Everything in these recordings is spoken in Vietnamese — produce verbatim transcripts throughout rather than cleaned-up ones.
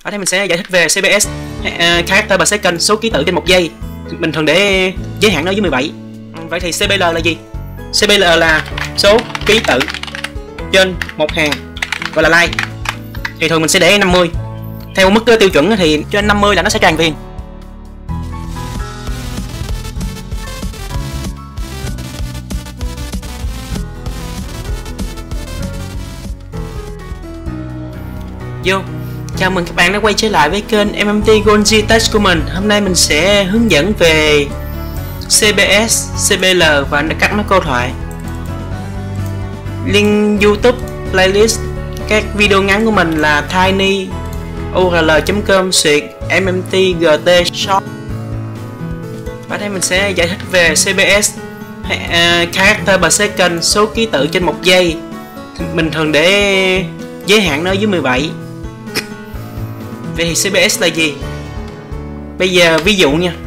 Ở đây mình sẽ giải thích về xê pê ét, uh, character per second, số ký tự trên một giây. Bình thường để giới hạn nó với mười bảy. Vậy thì xê pê lờ là gì? xê pê lờ là số ký tự trên một hàng, gọi là line. Thì thường mình sẽ để năm mươi. Theo mức tiêu chuẩn thì trên năm mươi là nó sẽ tràn viền. Vô, chào mừng các bạn đã quay trở lại với kênh em em tê Gonji Tech của mình. Hôm nay mình sẽ hướng dẫn về xê pê ét, xê pê lờ và các nó câu thoại. Link YouTube, playlist, các video ngắn của mình là tiny u rờ lờ chấm com xuyệt em em tê giê tê short. Ở đây mình sẽ giải thích về xê pê ét, uh, character per second, số ký tự trên một giây. Bình thường để giới hạn nó dưới mười bảy. Vậy thì xê pê ét là gì? Bây giờ ví dụ nha.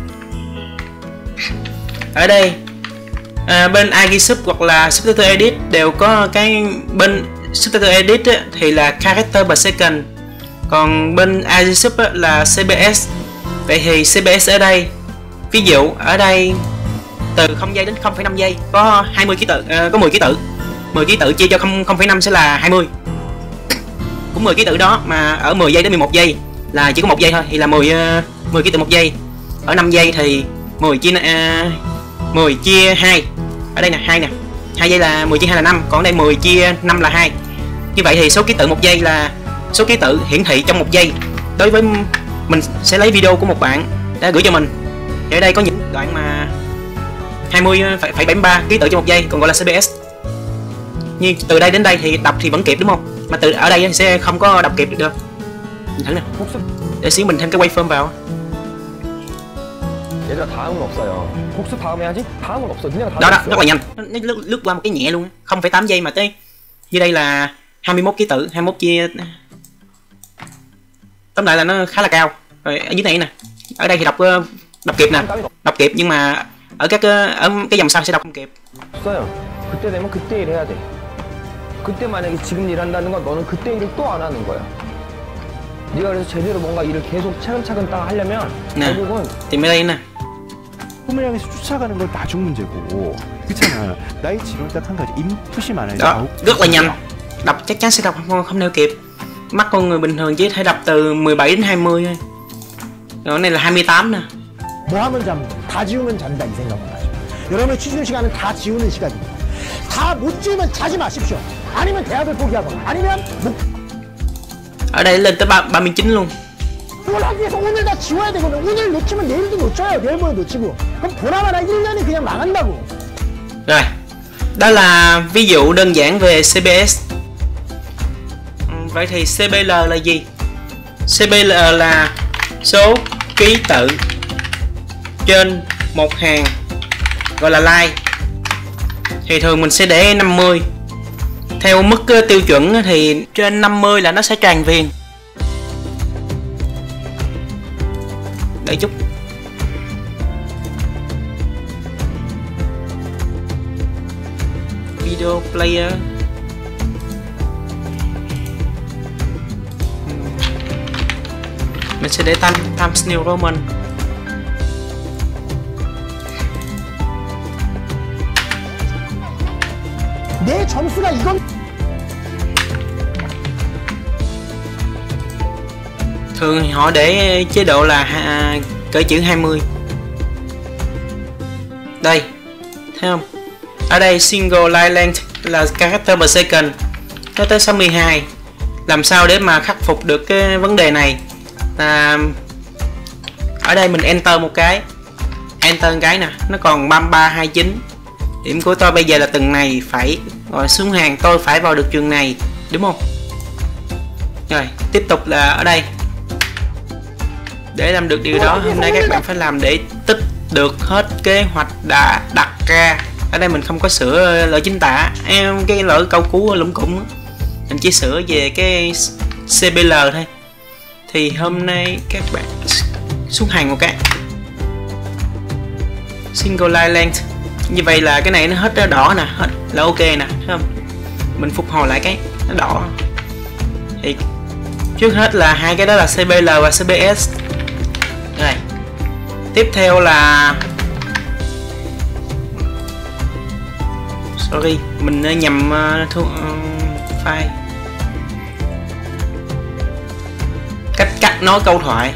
Ở đây à, bên Agisub hoặc là Subtitle Edit đều có cái, bên Subtitle Edit á, thì là character per second, còn bên Agisub á, là xê pê ét. Vậy thì xê pê ét ở đây, ví dụ ở đây từ không giây đến không phẩy năm giây có hai mươi ký tự, à, có mười ký tự. mười ký tự chia cho không phẩy năm sẽ là hai mươi. Cũng mười ký tự đó mà ở mười giây đến mười một giây là chỉ có một giây thôi, thì là mười, uh, mười ký tự một giây. Ở năm giây thì mười chia uh, mười chia hai. Ở đây nè, hai nè. hai giây là mười chia hai là năm, còn ở đây mười chia năm là hai. Như vậy thì số ký tự một giây là số ký tự hiển thị trong một giây. Đối với mình sẽ lấy video của một bạn đã gửi cho mình. Thì ở đây có những đoạn mà hai mươi phẩy bảy mươi ba ký tự trong một giây, còn gọi là xê pê ét. Nhưng từ đây đến đây thì đọc thì vẫn kịp đúng không? Mà từ ở đây thì sẽ không có đọc kịp được đâu. Mình thử nè. Để xíu mình thêm cái waveform vào. Đó đó, rất là nhanh. Nó lướt, lướt qua một cái nhẹ luôn, không phẩy tám giây mà tới. Như đây là hai mươi mốt ký tự, hai mươi mốt chia tóm lại là nó khá là cao. Rồi ở dưới này nè. Ở đây thì đọc đọc kịp nè. Đọc kịp nhưng mà ở các ở cái dòng sau sẽ đọc không kịp. 그때 되면 그때 일 해야 돼. 그때 만약에 지금 일한다는 건 너는 그때 일을 또 안 하는 거야. 네가 그래서 제대로 뭔가 일을 계속 차근차근 딱 하려면 결국은 tìm ở đây nè. 꿈을 향해서 쫓아가는 건 나중 문제고. 그렇잖아. 나의 지론 딱 한 가지. 인풋이 많아요. Đó, rất là nhanh. Đọc chắc chắn sẽ đọc không không theo kịp. Mắt con người bình thường chỉ thể đọc từ mười bảy đến hai mươi thôi. Rồi này là hai mươi tám nè. 뭐 하면 잠, 다 지우면 잔다 이 생각만 하죠. 여러분의 취준 시간은 다 지우는 시간입니다. 다 못 지우면 자지 마십시오. 아니면 대학을 포기하거나 아니면 못... Ở đây lên tới ba mươi chín luôn. 뭘 하기 위해서 오늘 다 지워야 되거든. 오늘 놓치면 내일도 놓쳐요. 내일 모레 놓치고. 그럼 보나마나 일 년이 그냥 망한다고. Rồi, đó là ví dụ đơn giản về xê pê ét. Vậy thì xê pê lờ là gì? xê pê lờ là số ký tự trên một hàng, gọi là line. Thì thường mình sẽ để năm mươi. Theo mức tiêu chuẩn thì trên năm mươi là nó sẽ tràn viền. Đợi chút. Video player. Mình sẽ để time Times New Roman. 내 점수가 이건 thường họ để chế độ là à, cỡ chữ hai mươi. Đây, thấy không? Ở đây single line length là character per second, nó tới sáu mươi hai. Làm sao để mà khắc phục được cái vấn đề này? À, ở đây mình enter một cái, enter một cái nè, nó còn ba mươi ba hai mươi chín. Điểm của tôi bây giờ là từng này phải rồi xuống hàng, tôi phải vào được trường này, đúng không? Rồi, tiếp tục là ở đây. Để làm được điều đó, hôm nay các bạn phải làm để tích được hết kế hoạch đã đặt ra. Ở đây mình không có sửa lỗi chính tả, em cái lỗi câu cú lủng củng. Mình chỉ sửa về cái xê pê lờ thôi. Thì hôm nay các bạn xuống hàng một cái single line length. Như vậy là cái này nó hết đỏ nè, hết là ok nè, thấy không? Mình phục hồi lại cái nó đỏ. Thì Trước hết là hai cái đó là xê pê lờ và xê pê ét. Rồi. Tiếp theo là sorry, mình nhầm uh, thu, uh, file. Cách cắt nối câu thoại.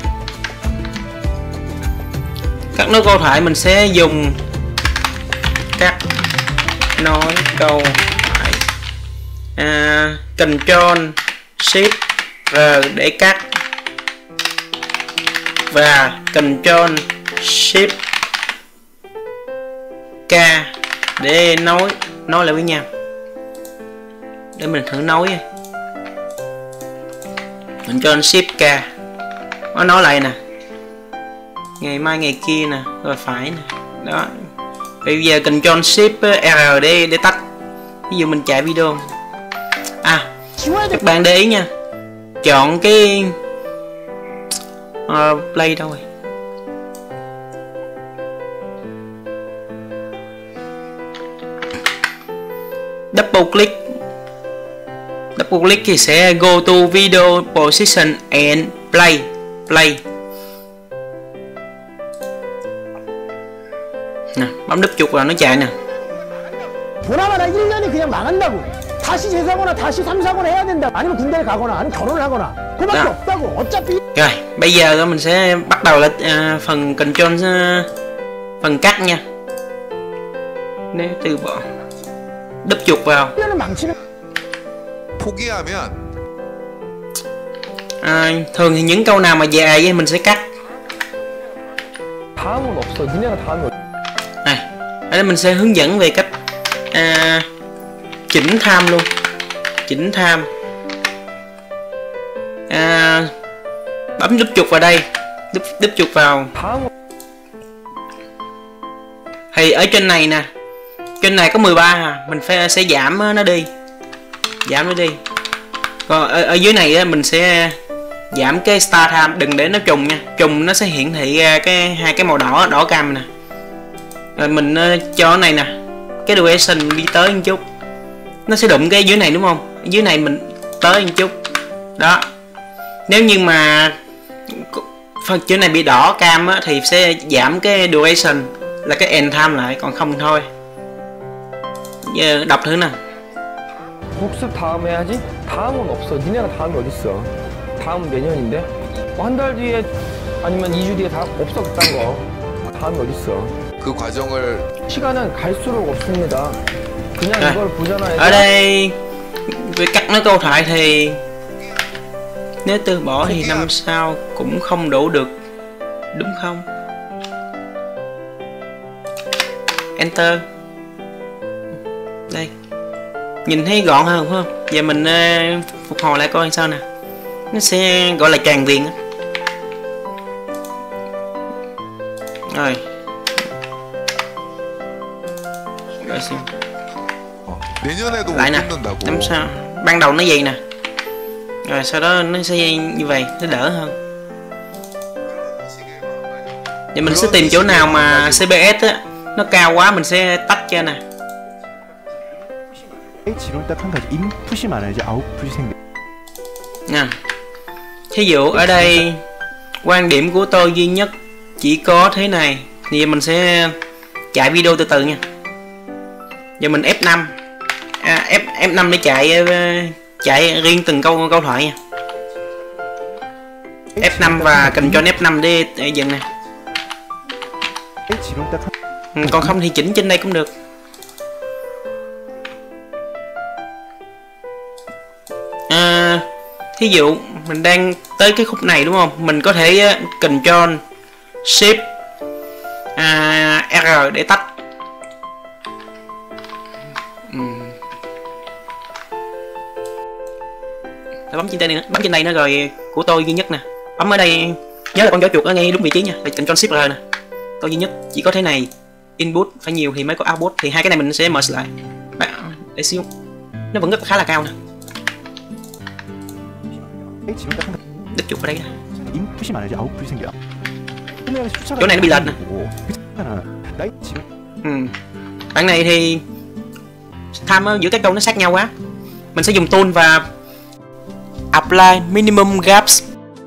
Cắt nối câu thoại mình sẽ dùng cắt nối câu thoại. À, Control Shift R để cắt và Control Shift K để nối nối lại với nhau. Để mình thử nối. Control Shift K nó nói lại nè, ngày mai ngày kia nè, rồi phải nè, đó. Bây giờ Control Shift R để để tắt. Ví dụ mình chạy video. À, các bạn để ý nha, chọn cái uh, play đâu rồi. Double click. Double click thì sẽ go to video position and play. Play. Nè, bấm đúp chuột vào nó chạy nè. 보나마나 일 년이 그냥 망한다고. 다시 재사거나 다시 삼사거나 해야 된다. 아니면 군대를 가거나 아니면 결혼을 하거나. 그밖에 Đó. 없다고. 어차피. Rồi, bây giờ đó mình sẽ bắt đầu là uh, phần control uh, phần cắt nha. Nếu từ bỏ đúp chuột vào. 일 년은 망치는. 포기하면 À, thường thì những câu nào mà dài mình sẽ cắt. 다음은 없어. 니네가 다음이 없어. Này, ở đây mình sẽ hướng dẫn về cách à, chỉnh tham luôn. Chỉnh tham. À, bấm đúp chuột vào đây. Đúp, đúp chuột vào. 다음은 Thì ở trên này nè, trên này có mười ba à, mình phải sẽ giảm nó đi. Giảm nó đi. Còn ở, ở dưới này á, mình sẽ giảm cái start time, đừng để nó trùng nha. Trùng nó sẽ hiển thị ra cái hai cái màu đỏ đỏ cam nè. Rồi mình uh, cho cái này nè, cái duration đi tới một chút, nó sẽ đụng cái dưới này đúng không? Dưới này mình tới một chút đó. Nếu như mà phần chữ này bị đỏ cam á, thì sẽ giảm cái duration là cái end time lại, còn không thôi. Giờ đọc thử nè. 복습 다음 해야지. 다음은 없어. 니네가 다음이 어딨어. 다음은 내년인데. 뭐 한 달 뒤에 아니면 이 주 뒤에 다 없어 그딴 거. 다음이 어딨어. 그 과정을 시간은 갈수록 없습니다. 그냥 Rồi. 이걸 보잖아. Ở đây về cắt nói câu thoại thì nếu từ bỏ thì năm sau cũng không đủ được, đúng không? Enter. Đây, nhìn thấy gọn hơn phải không? Giờ mình uh, phục hồi lại coi sao nè. Nó sẽ gọi là tràn viền á. Rồi. Rồi xem. 어, 내년에도 못 Lại nè, 끊는다고. năm sau ban đầu nó vậy nè, rồi sau đó nó sẽ như vậy, nó đỡ hơn. Vậy mình sẽ tìm chỗ nào mà xê pê ét á nó cao quá, mình sẽ tách cho nè. 지론 딱 한 가지 인풋이 많아야지 아웃풋이 생겨. Nè, thí dụ ở đây quan điểm của tôi duy nhất chỉ có thế này, thì mình sẽ chạy video từ từ nha. Giờ mình ép năm, à, F, F năm để chạy chạy riêng từng câu câu thoại nha. F năm và Control F năm để, để dừng nè. 지론 딱 한. Ừ, còn không thì chỉnh trên đây cũng được. À, thí dụ mình đang tới cái khúc này đúng không? Mình có thể Control Shift à, R để tách. uhm. Bấm trên đây nữa, bấm trên đây nữa rồi của tôi duy nhất nè. Bấm ở đây, nhớ là con chó chuột ở ngay đúng vị trí nha. Rồi Control Shift R nè. Tôi duy nhất chỉ có thế này. Input phải nhiều thì mới có output, thì hai cái này mình sẽ merge lại. Để xíu. Nó vẫn rất khá là cao nè. 지론 딱 한. Đích chuột vào đây. 인풋이 많아야지 아웃풋이 생겨. chỗ này nó bị lệch nè. Đấy, 지론. Ừ. Bạn này thì tham giữa các câu nó sát nhau quá, mình sẽ dùng tool và apply minimum gaps.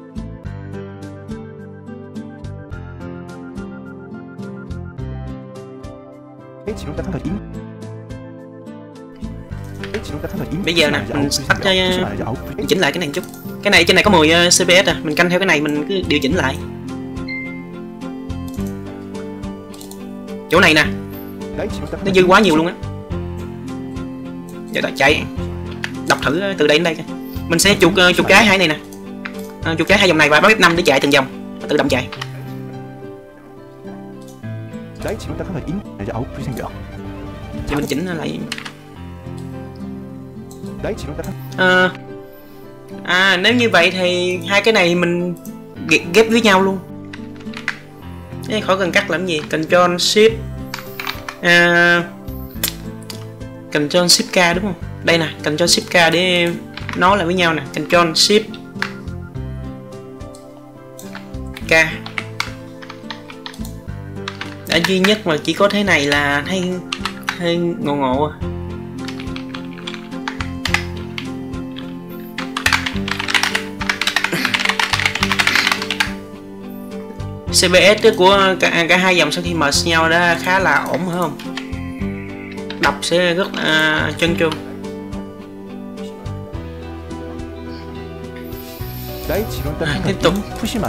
Bây giờ nè, mình tắt cho chỉnh lại cái này một chút. Cái này trên này có mười xê pê ét à, mình canh theo cái này mình cứ điều chỉnh lại. Chỗ này nè, nó dư quá nhiều luôn á. Giờ ta chạy, đọc thử từ đây đến đây. Mình sẽ chuột chuột trái hai này nè, chuột trái hai dòng này và bấm F năm để chạy từng dòng, tự động chạy. Thì mình chỉnh lại. À, à nếu như vậy thì hai cái này mình ghép với nhau luôn. Thế khỏi cần cắt làm gì. Control Shift à, Control Shift K đúng không? Đây nè, Control Shift K để nói lại với nhau nè. Control Shift K. Đã duy nhất mà chỉ có thế này là thấy hơi ngộ ngộ à. xê pê ét của cả, cả hai dòng sau khi merge nhau đã khá là ổn phải không? Đọc sẽ rất uh, chân tru. À, tiếp tục.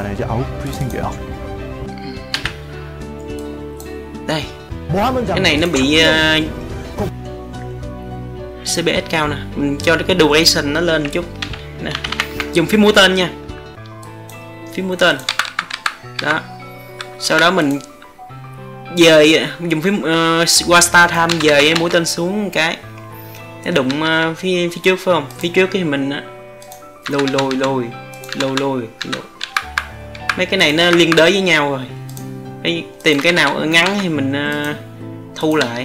Đây. Cái này nó bị uh, xê pê ét cao nè. Mình cho cái duration nó lên một chút. Nè. Dùng phím mũi tên nha. Phím mũi tên. Đó. Sau đó mình dời dùng phím uh, qua start time dời mũi tên xuống một cái. Nó đụng uh, phía phía trước phải không? Phía trước cái mình uh, lùi lùi lùi lùi lùi lùi. Mấy cái này nó liên đới với nhau rồi. Để tìm cái nào ngắn thì mình uh, thu lại.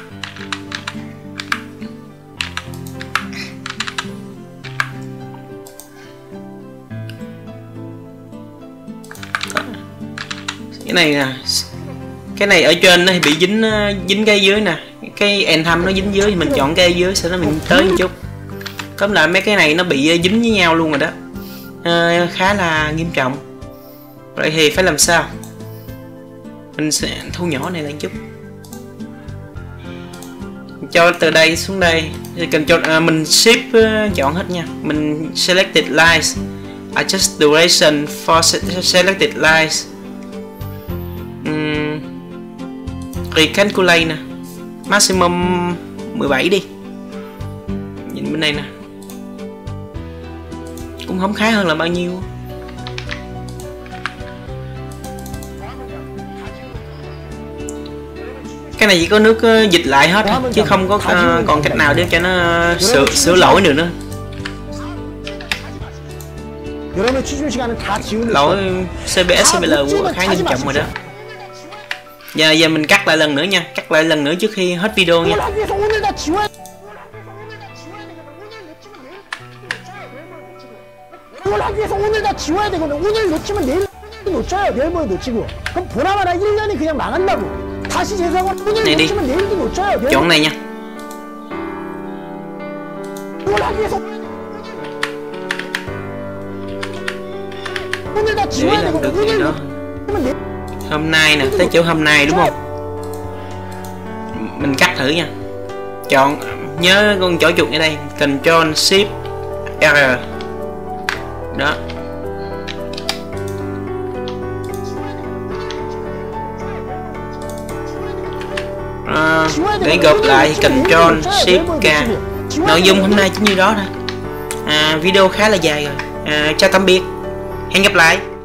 Cái này nè, cái này ở trên nó thì bị dính dính cái dưới nè, cái end time nó dính dưới thì mình chọn cái dưới, sau đó mình tới một chút. Tóm lại mấy cái này nó bị dính với nhau luôn rồi đó, à, khá là nghiêm trọng. Vậy thì phải làm sao? Mình sẽ thu nhỏ này lại một chút, cho từ đây xuống đây thì cần cho à, mình shift uh, chọn hết nha. Mình selected lines, adjust duration for selected lines. Uhm, recalculate nè, maximum mười bảy đi. Nhìn bên đây nè, cũng không khá hơn là bao nhiêu. Cái này chỉ có nước uh, dịch lại hết thôi, chứ không có uh, còn cách nào để cho nó uh, sửa, sửa lỗi nữa nữa. Lỗi xê pê ét xê pê lờ của khá nghiêm trọng rồi đó. Giờ giờ mình cắt lại lần nữa nha, cắt lại lần nữa trước khi hết video nha. 이걸 하기 위해서 오늘 다 지워야 되거든. 오늘 놓치면 내일 놓쳐요. 내일모레 놓치고. 그럼 보나마나 일 년이 그냥 망한다고. 다시 재수하고 오늘 놓치면 내일도 놓쳐요. Chọn này nha. 이걸 하기 위해서 오늘 다 지워야 되거든. 오늘 놓치면 내일 hôm nay nè, tới chỗ hôm nay đúng không? Mình cắt thử nha. Chọn, nhớ con chỗ chuột ở đây, Control Shift R. Đó. À, để gộp lại Control Shift K. Nội dung hôm nay chính như đó thôi. À, video khá là dài rồi. À, chào tạm biệt. Hẹn gặp lại.